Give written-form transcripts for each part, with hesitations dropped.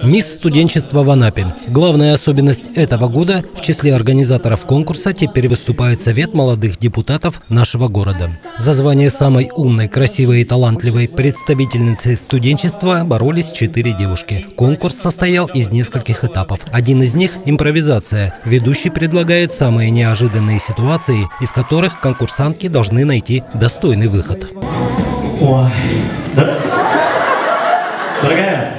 Мисс студенчества в Анапе. Главная особенность этого года – в числе организаторов конкурса теперь выступает Совет молодых депутатов нашего города. За звание самой умной, красивой и талантливой представительницы студенчества боролись 4 девушки. Конкурс состоял из нескольких этапов. Один из них – импровизация. Ведущий предлагает самые неожиданные ситуации, из которых конкурсантки должны найти достойный выход. Ой, да? Дорогая,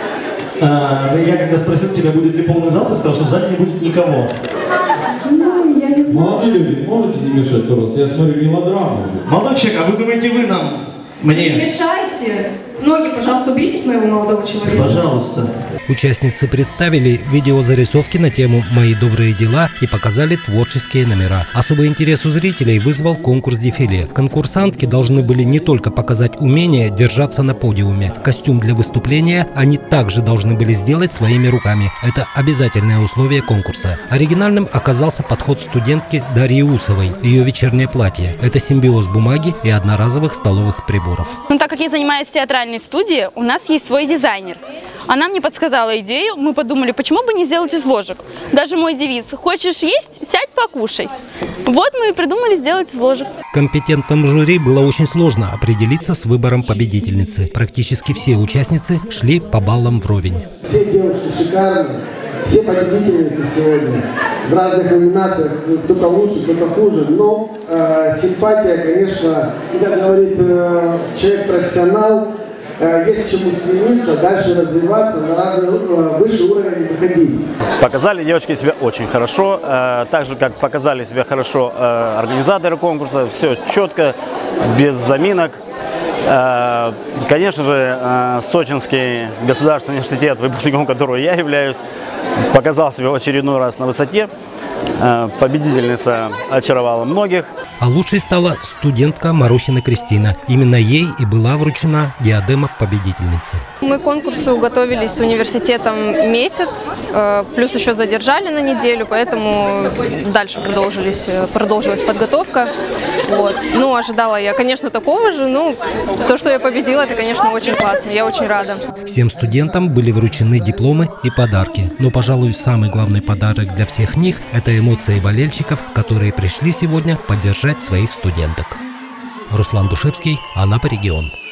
я когда спросил тебя, будет ли полный зал, ты сказал, что в зале не будет никого. Ну, я не знаю. Молодые люди, можете не мешать, пожалуйста? Я смотрю мелодраму. Молодой человек, а вы думаете, вы нам, мне? Не мешайте. Ноги, пожалуйста, уберите с моего молодого человека. Пожалуйста. Участницы представили видеозарисовки на тему «Мои добрые дела» и показали творческие номера. Особый интерес у зрителей вызвал конкурс дефиле. Конкурсантки должны были не только показать умение держаться на подиуме. Костюм для выступления они также должны были сделать своими руками. Это обязательное условие конкурса. Оригинальным оказался подход студентки Дарьи Усовой. Ее вечернее платье – это симбиоз бумаги и одноразовых столовых приборов. Ну, так как я занимаюсь в театральной студии, у нас есть свой дизайнер. Она мне подсказала идею, мы подумали, почему бы не сделать из ложек. Даже мой девиз «Хочешь есть? Сядь, покушай». Вот мы и придумали сделать из ложек. Компетентным жюри было очень сложно определиться с выбором победительницы. Практически все участницы шли по баллам вровень. Все девушки шикарные, все победительницы сегодня в разных номинациях, кто-то лучше, кто-то хуже, но симпатия, конечно, как говорит человек-профессионал, есть к чему стремиться, дальше развиваться, на разный высший уровень выходить. Показали девочки себя очень хорошо, так же, как показали себя хорошо организаторы конкурса, все четко, без заминок. Конечно же, Сочинский государственный университет, выпускником которого я являюсь, показал себя в очередной раз на высоте. Победительница очаровала многих. А лучшей стала студентка Марухина Кристина. Именно ей и была вручена диадема победительницы. Мы к конкурсу готовились с университетом месяц, плюс еще задержали на неделю, поэтому дальше продолжилась подготовка. Вот. Ну, ожидала я, конечно, такого же, но то, что я победила, это, конечно, очень классно, я очень рада. Всем студентам были вручены дипломы и подарки. Но, пожалуй, самый главный подарок для всех них – это эмоции болельщиков, которые пришли сегодня поддержать своих студенток. Руслан Душевский, Анапа регион.